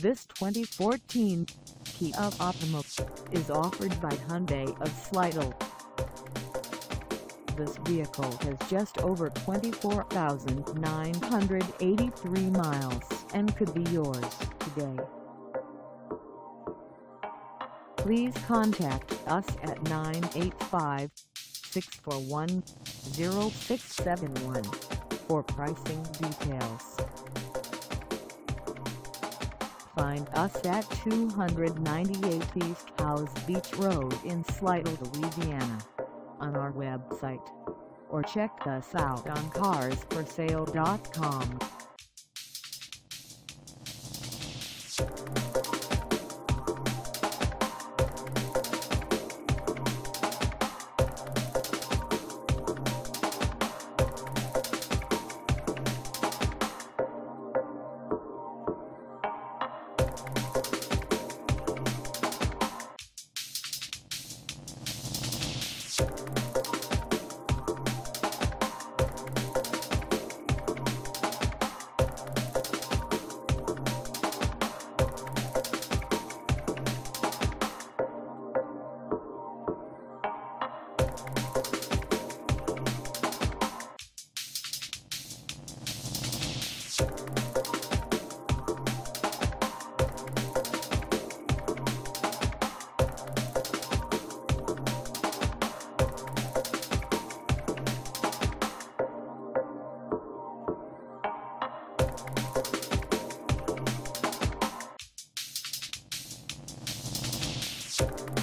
This 2014 Kia Optima is offered by Hyundai of Slidell. This vehicle has just over 24,983 miles and could be yours today. Please contact us at 985-641-0671 for pricing details. Find us at 298 East Howze Beach Road in Slidell, Louisiana, on our website, or check us out on carsforsale.com. You